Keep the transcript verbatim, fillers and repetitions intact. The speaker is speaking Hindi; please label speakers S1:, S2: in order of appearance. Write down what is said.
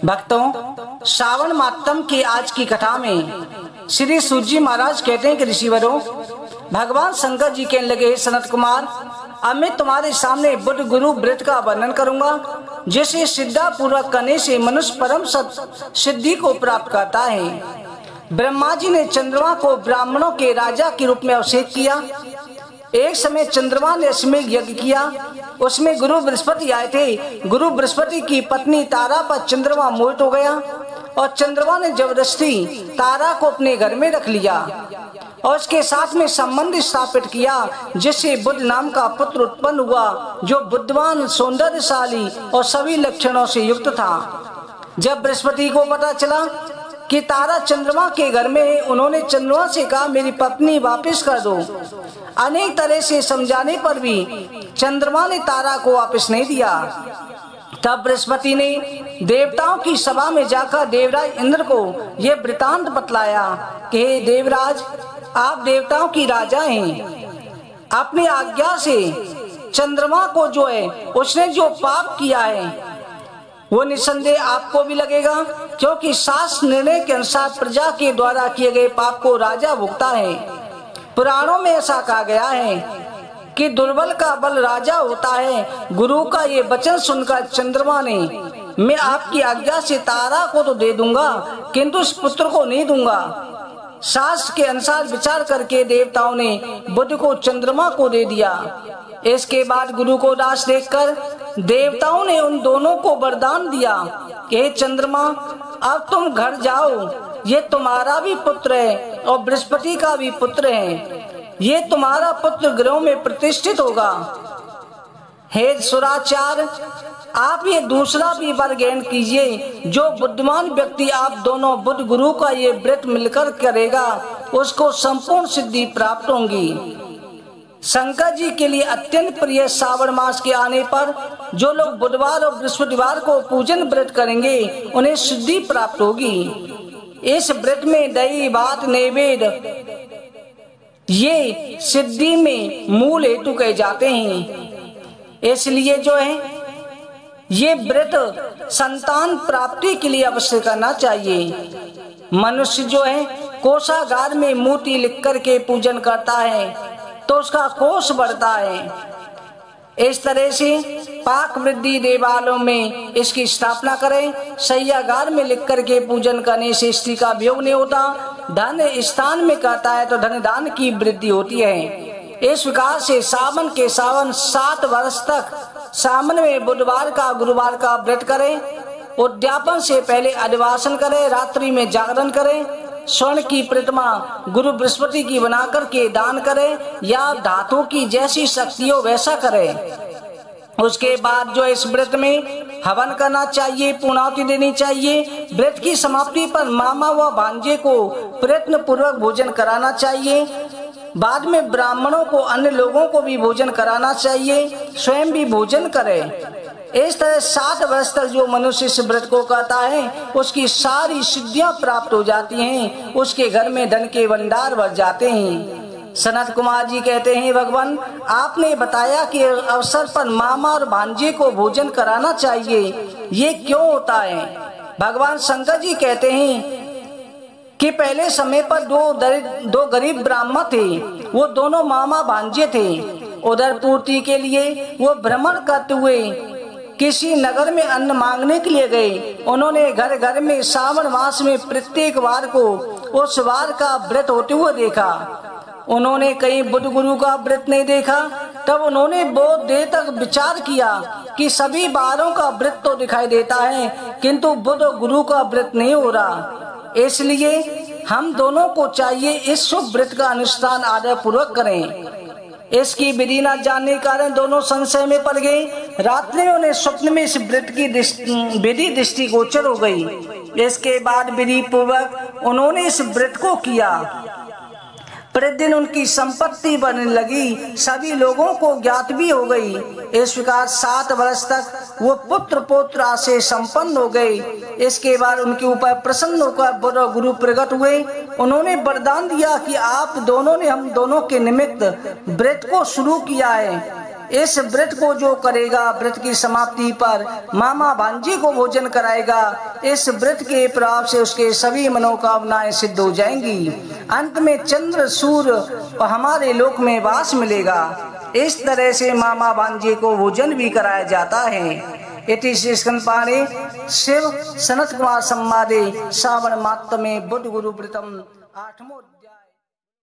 S1: भक्तों, श्रावण मातम की आज की कथा में श्री सूत जी महाराज कहते हैं कि ऋषिवरों, भगवान शंकर जी कहने लगे, सनत कुमार, अब मैं तुम्हारे सामने बुद्ध गुरु व्रत का वर्णन करूंगा, जिसे श्रद्धा पूर्वक करने से मनुष्य परम सत सिद्धि को प्राप्त करता है। ब्रह्मा जी ने चंद्रमा को ब्राह्मणों के राजा के रूप में अभिषेक किया। एक समय चंद्रमा ने अश्वमेध यज्ञ किया, उसमें गुरु बृहस्पति आए थे। गुरु बृहस्पति की पत्नी तारा पर चंद्रमा मोहित हो गया और चंद्रमा ने जबरदस्ती तारा को अपने घर में रख लिया और उसके साथ में संबंध स्थापित किया, जिससे बुद्ध नाम का पुत्र उत्पन्न हुआ, जो बुद्धिमान, सौंदर्यशाली और सभी लक्षणों से युक्त था। जब बृहस्पति को पता चला कि तारा चंद्रमा के घर में है, उन्होंने चंद्रमा से कहा, मेरी पत्नी वापस कर दो। अनेक तरह से समझाने पर भी चंद्रमा ने तारा को वापस नहीं दिया। तब बृहस्पति ने देवताओं की सभा में जाकर देवराज इंद्र को यह वृतांत बतलाया कि हे देवराज, आप देवताओं की राजा हैं, अपनी आज्ञा से चंद्रमा को जो है उसने जो पाप किया है वो निसंदेह आपको भी लगेगा, क्योंकि शास्त्र निर्णय के अनुसार प्रजा के द्वारा किए गए पाप को राजा भुगता है। पुराणों में ऐसा कहा गया है कि दुर्बल का बल राजा होता है। गुरु का ये वचन सुनकर चंद्रमा ने, मैं आपकी आज्ञा से तारा को तो दे दूंगा, किंतु इस पुत्र को नहीं दूंगा। शास्त्र के अनुसार विचार करके देवताओं ने बुद्ध को चंद्रमा को दे दिया। इसके बाद गुरु को दास देखकर देवताओं ने उन दोनों को वरदान दिया कि चंद्रमा, अब तुम घर जाओ, ये तुम्हारा भी पुत्र है और बृहस्पति का भी पुत्र है, ये तुम्हारा पुत्र गृह में प्रतिष्ठित होगा। हे सुराचार, आप ये दूसरा भी वर ग्रहण कीजिए, जो बुद्धिमान व्यक्ति आप दोनों बुद्ध गुरु का ये व्रत मिलकर करेगा, उसको संपूर्ण सिद्धि प्राप्त होंगी। शंकर जी के लिए अत्यंत प्रिय श्रावण मास के आने पर जो लोग बुधवार और बृहस्पतिवार को पूजन व्रत करेंगे, उन्हें सिद्धि प्राप्त होगी। इस व्रत में दही, भात, नैवेद्य ये सिद्धि में मूल हेतु कहे जाते हैं। इसलिए जो है ये व्रत संतान प्राप्ति के लिए अवश्य करना चाहिए। मनुष्य जो है कोषागार में मूर्ति लिख कर के पूजन करता है तो उसका कोष बढ़ता है। इस तरह से पाक वृद्धि देवालयों में इसकी स्थापना करें। शय्यागार में लिख कर के पूजन करने से स्त्री का वियोग नहीं होता। धन स्थान में करता है तो धन दान की वृद्धि होती है। इस प्रकार से सावन के सावन सात वर्ष तक सावन में बुधवार का गुरुवार का व्रत करें। उद्यापन से पहले अधिवासन करें, रात्रि में जागरण करें, स्वर्ण की प्रतिमा गुरु बृहस्पति की बना करके दान करें या धातु की जैसी शक्ति हो वैसा करें। उसके बाद जो इस व्रत में हवन करना चाहिए, पूर्णाहुति देनी चाहिए। व्रत की समाप्ति पर मामा व भांजे को प्रयत्न पूर्वक भोजन कराना चाहिए। बाद में ब्राह्मणों को, अन्य लोगों को भी भोजन कराना चाहिए, स्वयं भी भोजन करें। इस तरह सात वर्ष तक जो मनुष्य इस व्रत को करता है उसकी सारी सिद्धियां प्राप्त हो जाती हैं, उसके घर में धन के भंडार भर जाते हैं। सनत कुमार जी कहते हैं, भगवान आपने बताया कि अवसर पर मामा और भांजे को भोजन कराना चाहिए, ये क्यों होता है? भगवान शंकर जी कहते हैं कि पहले समय पर दो दो गरीब ब्राह्मण थे, वो दोनों मामा भांजे थे। उधर पूर्ति के लिए वो भ्रमण करते हुए किसी नगर में अन्न मांगने के लिए गए। उन्होंने घर घर में श्रावण मास में प्रत्येक वार को उस वार का व्रत होते हुए देखा। उन्होंने कहीं बुद्ध गुरु का व्रत नहीं देखा। तब उन्होंने बहुत देर तक विचार किया कि सभी वारों का व्रत तो दिखाई देता है, किंतु बुद्ध गुरु का व्रत नहीं हो रहा। इसलिए हम दोनों को चाहिए इस शुभ व्रत का अनुष्ठान आदर पूर्वक करें। इसकी विधि न जानने के कारण दोनों संशय में पड़ गए। रात्रि में उन्हें स्वप्न में इस व्रत की विधि दृष्टिगोचर हो गई। इसके बाद विधि पूर्वक उन्होंने इस व्रत को किया। प्रतिदिन उनकी संपत्ति बढ़ने लगी, सभी लोगों को ज्ञात भी हो गई। इस प्रकार सात वर्ष तक वो पुत्र पौत्र से संपन्न हो गए। इसके बाद उनके ऊपर प्रसन्न होकर बुद्ध गुरु प्रकट हुए। उन्होंने वरदान दिया कि आप दोनों ने हम दोनों के निमित्त व्रत को शुरू किया है। इस व्रत को जो करेगा, व्रत की समाप्ति पर मामा भांजे को भोजन कराएगा। इस व्रत के प्रभाव से उसके सभी मनोकामनाएं सिद्ध हो जाएंगी। अंत में चंद्र सूर्य हमारे लोक में वास मिलेगा। इस तरह से मामा भांजे को भोजन भी कराया जाता है। इति श्री स्कंद पाणे शिव सनत कुमार संवादे श्रावण मात्तमे बुध गुरु व्रतम आठमो